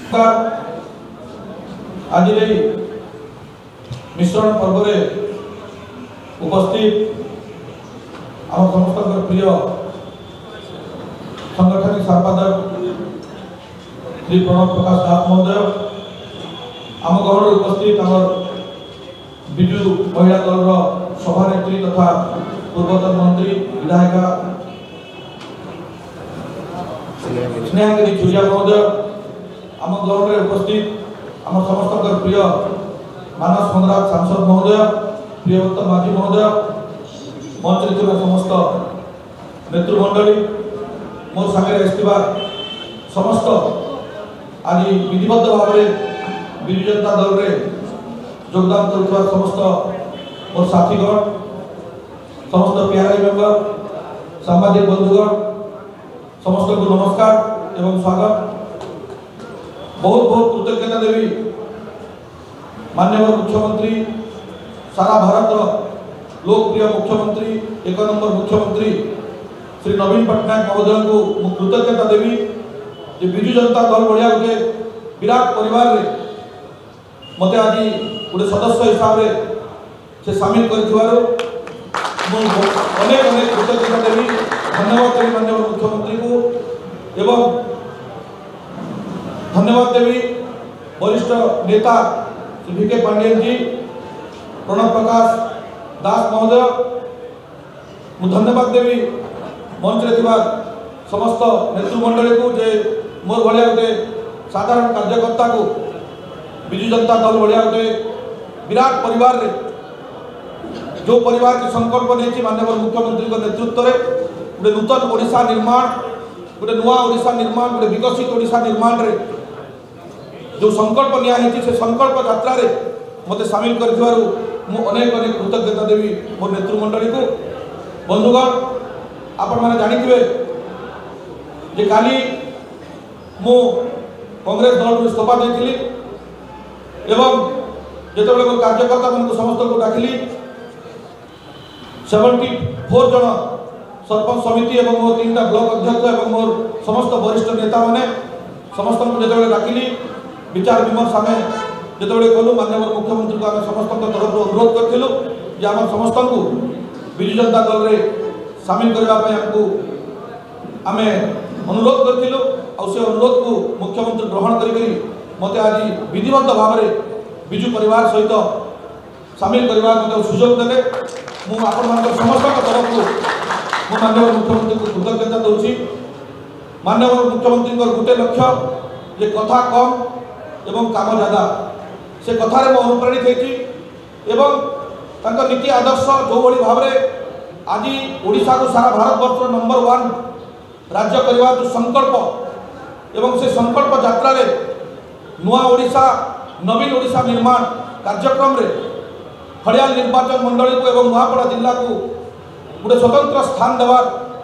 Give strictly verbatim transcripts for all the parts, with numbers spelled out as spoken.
आज मिश्रण पर्व उपस्थित आम समस्त प्रिय संगठनिक संपादक श्री प्रणव प्रकाश दास महोदय आम गहन उपस्थित आम विजु महिला दल सभानेत्री तथा पूर्वतन मंत्री विधायिका स्नेहागिरी चूरिया महोदय आम गहन उपस्थित आम समस्त प्रिय मानस मंगराज सांसद महोदय प्रियव्रत माझी महोदय मंच समस्त नेतृमंडली मोर सागर आसवा समस्त आज विधिबद्ध भाव में विजु जनता दल रे योगदान कर समस्त मोर साथीगण समस्त प्यारे मेंबर सांबादिक बंधुगण समस्त को नमस्कार एवं स्वागत। बहुत बहुत कृतज्ञता देवी माननीय मुख्यमंत्री सारा भारत लोकप्रिय मुख्यमंत्री एक नंबर मुख्यमंत्री श्री नवीन पट्टनायक महोदय को मु कृतज्ञता देवी जे विजु जनता दल भाया गोटे विराट परिवार रे मते आज गोटे सदस्य हिसाब से से सामिल कर अनेक अनेक कृतज्ञता देवी धन्यवाद देवी माननीय मुख्यमंत्री को एवं धन्यवाद देवी वरिष्ठ नेता श्री वी के पांडियन जी प्रणव प्रकाश दास महोदय मु धन्यवाद देवी मंच रे समस्त नेतृमंडली को जे मोर भाया गोटे साधारण कार्यकर्ता को विजु जनता दल भाया गोटे विराट परिवार रे जो परिवार की संकल्प नहीं माननीय मुख्यमंत्री नेतृत्व में गोटे नूतन ओडिशा निर्माण गोटे नुआ ओडिशा निर्माण गोटे विकसित ओडिशा निर्माण रे जो संकल्प निया से संकल्प यात्रा रे मते सामिल कर अनेक अनेक कृतज्ञता देवी मोर नेतृमंडली को। बंधुगण आपण मैंने जानिथिबे जे काली मु कांग्रेस दल इस्तीफा देथिली एवं जेतेबेले मोर कार्यकर्ता मन को समस्त को डाकिली चौहत्तर जन सरपंच समिति एवं मोर तीन टा ब्लॉक अध्यक्ष एवं मोर समस्त वरिष्ठ नेता माने समस्त को जेतेबेले डाकिली विचार विमर्श आम जिते कलु माननीय मुख्यमंत्री को आम समस्त तरफ अनुरोध करूँ जे आम समस्त को विजु जनता दल रे सामिल करने आमको आम अनुरोध करूँ से अनुरोध को मुख्यमंत्री ग्रहण करी मते आज विधिबद्ध भाव में विजु परिवार सहित सामिल करने मत सुजोग देते मुझे समस्त तरफ को माननीय मुख्यमंत्री को कृतज्ञता दूसरी। माननीय मुख्यमंत्री गोटे लक्ष्य जे कथा कम एवं काम ज्यादा से कथार मु अनुप्राणित होती नीति आदर्श जो भाव में आज ओडिशा को सारा भारत वर्ष नंबर वन राज्य करने जो संकल्प एवं से संकल्प यात्रा रे नुआ ओडिशा नवीन ओडिशा निर्माण कार्यक्रम रे खड़ियाल निर्वाचन मंडली को एवं नुआपड़ा जिला को गोटे स्वतंत्र स्थान देवार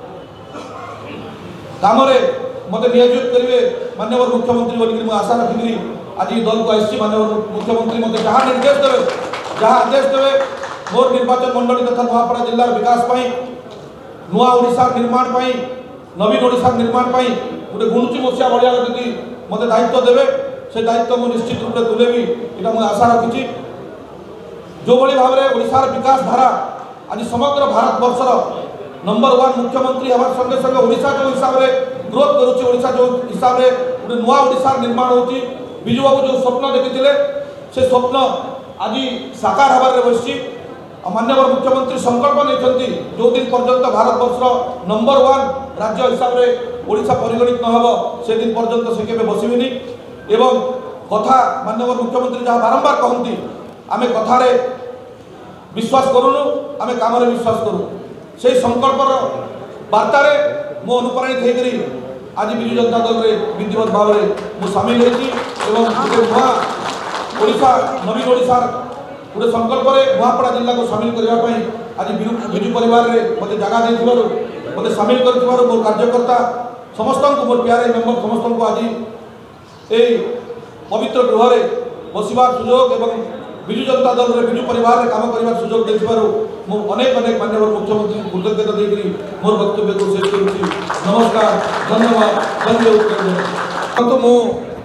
काम मत नियोजित करेंगे माननीय मुख्यमंत्री बोलिक आशा रखिकी आज दल को आसी माननीय मुख्यमंत्री मत जहाँ निर्देश देवे जहाँ आदेश देवे मोर निर्वाचन मंडली तथा नुआपड़ा जिलार विकास नुआ ओडिशा निर्माण नवीन ओडिशा निर्माण गोटे गुणुची मसीहा भाया यदि मत दायित्व देवे से दायित्व मुझे निश्चित रूप से तुलेबी यहाँ मुझे आशा रखी जो भाव में ओडिशार विकास धारा आज समग्र भारत वर्षर नंबर वन मुख्यमंत्री हमारे संगे संगे ओडिशा जो हिसाब से ग्रोथ करुच्ची ओडिशा जो हिसाब से गोटे नुआ ओडिशा निर्माण होती विजु बाबू जो स्वप्न देखी से स्वप्न आज साकार हबार बसी माननीय मुख्यमंत्री संकल्प नहीं जो दिन पर्यंत भारत वर्ष नंबर वन राज्य हिसाब से ओडिशा परिगणित न हो से दिन पर्यंत से केबे बसबेनी एवं कथा माननीय मुख्यमंत्री जहाँ बारंबार कहती आम कथारे विश्वास करूनु आम काम विश्वास करूँ से संकल्पर वार्तार मु अनुप्राणित होकर आज विजु जनता दल रे विधिवत भाव में मु सामिल होती नुआ ओडिशा नवीन ओडिशा गोटे संकल्प नुआपड़ा जिला को सामिल करने आज विजु परिवार रे मत जगह दे मत सामिल कर मोर कार्यकर्ता समस्त को मोर प्यारे मेंबर समस्त को आज ये पवित्र गृह बसवार सुजोग एवं विजु जनता दल रे विजु परिवार रे काम करने सुजोग देथिबारु मु अनेक अनेक माननीय मुख्यमंत्री को कृतज्ञता देकरी मोर वक्तव्य को शेष करुछि। नमस्कार, धन्यवाद, बंदे उत्तर तो मु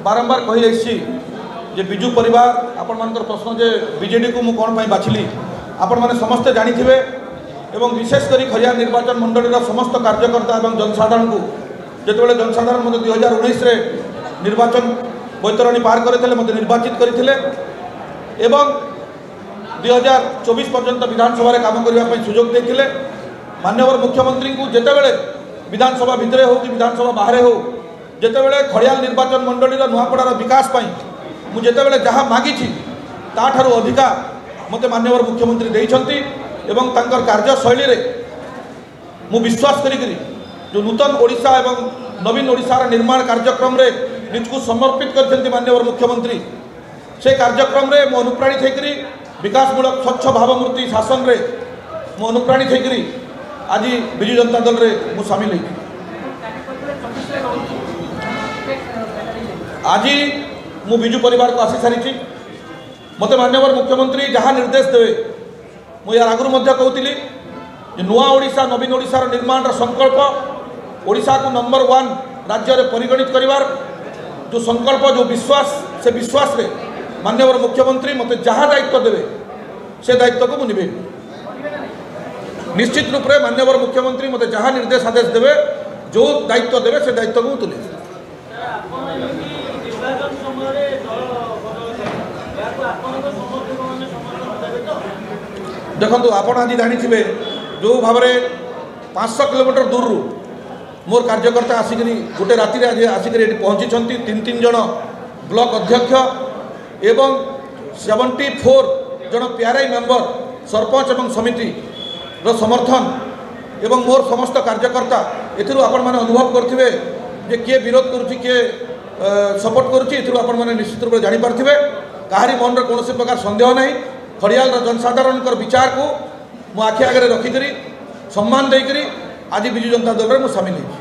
बारंबार कही आसी जे बिजू परिवार आपण मानकर प्रश्न जे बीजेडी को मु कौन पाई बाछिली आपण माने समस्ते जानी थिबे एवं विशेषकर खरियार निर्वाचन मंडल समस्त कार्यकर्ता एवं जनसाधारण को जितेबाला जनसाधारण मत दुई हजार उन्नीस निर्वाचन बैतरणी पार करते मत निर्वाचित करते एवं दुई हजार चौबीस पर्यंत विधानसभा काम करने सुजोग देते माननीय मुख्यमंत्री को जितेबाला विधानसभा भितर हो कि विधानसभा बाहर हो जितेबाला खड़ियाल निर्वाचन मंडल नुआपड़ार विकास मुझे जितेबाला जहाँ मागी ताठारू अधिका मत माननीय मुख्यमंत्री देइछंती एवं तांकर कार्यशैली रे मु विश्वास करी जो नूतन ओडिशा एवं नवीन ओडिशार निर्माण कार्यक्रम रे निजको समर्पित करछंती माननीय मुख्यमंत्री से कार्यक्रम रे मु अनुप्राणित होकरी विकासमूलक स्वच्छ भावमूर्ति शासन रे मु अनुप्राणित होकरी आज बिजू जनता दल रे मु शामिल होई आज मु बिजू परिवार को आसी सारी मते माननीय मुख्यमंत्री जहाँ निर्देश देवे मु यार आगुरी कहूली नुआ ओडिशा नवीन ओडिशार निर्माण संकल्प ओडिशा को नंबर वन राज्य में परिगणित करिवार जो संकल्प जो विश्वास से विश्वास रे माननीय मुख्यमंत्री मते जहाँ दायित्व देवे से दायित्व को मुझे निश्चित रूप से माननीय मुख्यमंत्री मते जहाँ निर्देश आदेश देवे जो दायित्व देवे से दायित्व को तुले देखो आपण आज जानी जो भाव में पाँच सौ किलोमीटर दूर रू मोर कार्यकर्ता आसिक गोटे राति आज आसिक पहुँची तीन तीन जन ब्लॉक अध्यक्ष एवं सेवेंटी फोर जन पीआरआई मेंबर सरपंच एवं समिति रो समर्थन एवं मोर समस्त कार्यकर्ता एथिरु आपण माने अनुभव करथिबे जे किए विरोध करुछि किए सपोर्ट करुछि एथिरु आपण माने निश्चित रूप से जानि पारथिबे काहारी मन रे कोनोसी प्रकार संदेह नहीं खड़ियाल जनसाधारण विचार को मु आखि आगे रखिक सम्मान देकर आज बिजू जनता दल में शामिल हो।